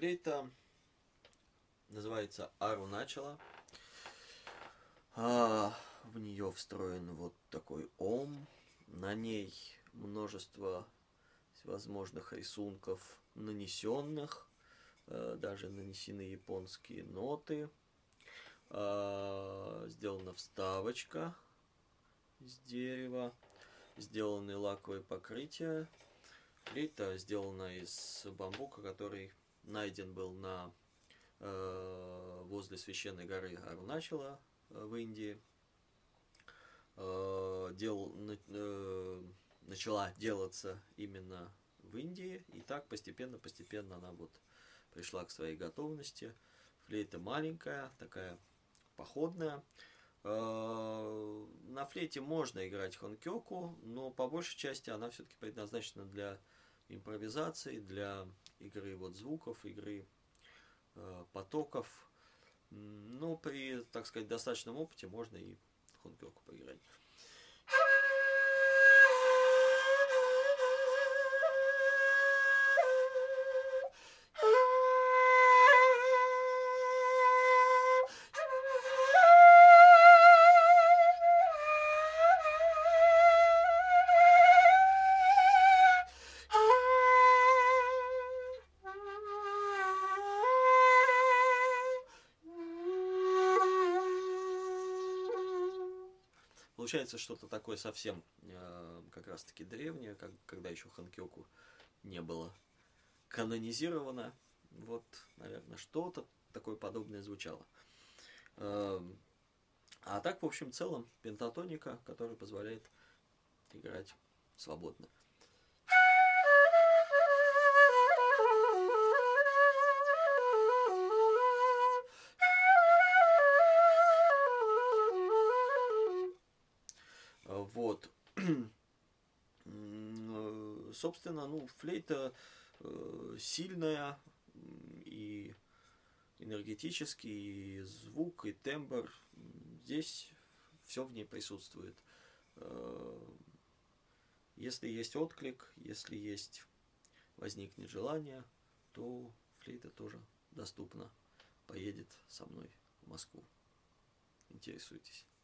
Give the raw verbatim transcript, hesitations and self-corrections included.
Флейта называется Аруначала. А, в нее встроен вот такой ом. На ней множество всевозможных рисунков нанесенных. Даже нанесены японские ноты. Сделана вставочка из дерева. Сделаны лаковые покрытия. Флейта сделана из бамбука, который найден был на, э, возле священной горы Аруначала э, в Индии. Э, дел, э, начала делаться именно в Индии, и так постепенно-постепенно она вот пришла к своей готовности. Флейта маленькая, такая походная. Э, на флейте можно играть хонкёку, но по большей части она все-таки предназначена для импровизации, для игры вот звуков, игры э, потоков. Но при, так сказать, достаточном опыте можно и хонкёку поиграть. Получается что-то такое совсем э, как раз таки древнее, как, когда еще хонкёку не было канонизировано. Вот, наверное, что-то такое подобное звучало. Э, а так, в общем, в целом, пентатоника, которая позволяет играть свободно. Вот. Собственно, ну, флейта э, сильная, и энергетический, и звук, и тембр. Здесь все в ней присутствует. Э, если есть отклик, если есть возникнет желание, то флейта тоже доступна. Поедет со мной в Москву. Интересуйтесь.